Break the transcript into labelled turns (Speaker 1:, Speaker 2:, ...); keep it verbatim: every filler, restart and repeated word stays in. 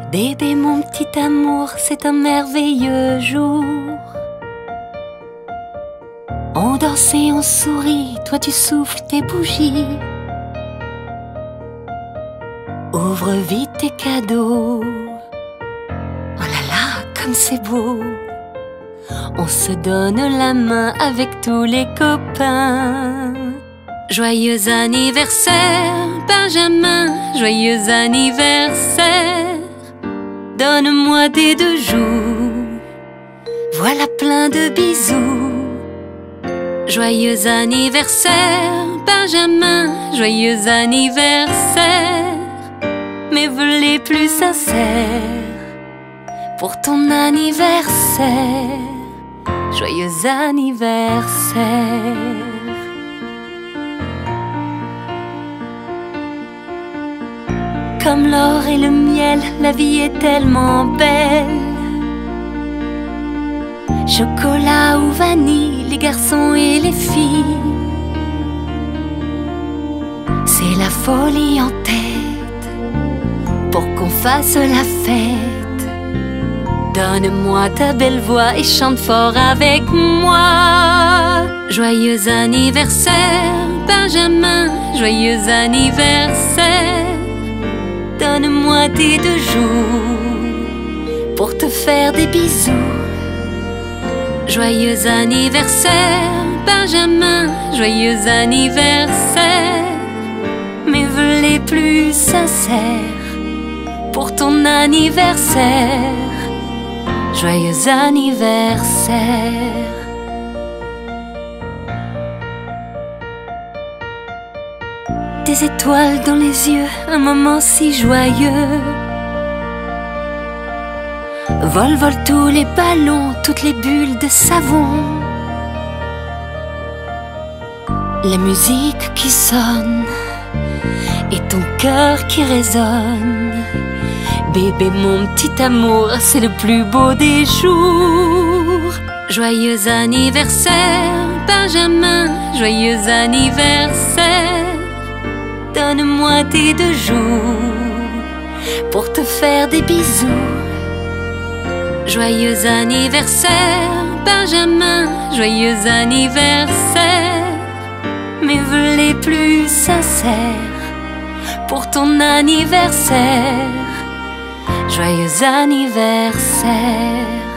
Speaker 1: Bébé, mon petit amour, c'est un merveilleux jour. On danse et on sourit, toi tu souffles tes bougies. Ouvre vite tes cadeaux. Oh là là, comme c'est beau. On se donne la main avec tous les copains. Joyeux anniversaire, Benjamin, joyeux anniversaire. Donne-moi des deux joues, voilà plein de bisous. Joyeux anniversaire, Benjamin, joyeux anniversaire. Mes vœux les plus sincères pour ton anniversaire. Joyeux anniversaire. Comme l'or et le miel, la vie est tellement belle. Chocolat ou vanille, les garçons et les filles. C'est la folie en tête pour qu'on fasse la fête. Donne-moi ta belle voix et chante fort avec moi. Joyeux anniversaire, Benjamin, joyeux anniversaire. Donne-moi tes deux joues pour te faire des bisous. Joyeux anniversaire, Benjamin, joyeux anniversaire. Mes vœux les plus sincères pour ton anniversaire. Joyeux anniversaire. Des étoiles dans les yeux, un moment si joyeux. Vol, vol tous les ballons, toutes les bulles de savon. La musique qui sonne et ton cœur qui résonne. Bébé, mon petit amour, c'est le plus beau des jours. Joyeux anniversaire, Benjamin, joyeux anniversaire. Donne-moi tes deux joues pour te faire des bisous. Joyeux anniversaire, Benjamin, joyeux anniversaire. Mes vœux les plus sincères pour ton anniversaire. Joyeux anniversaire.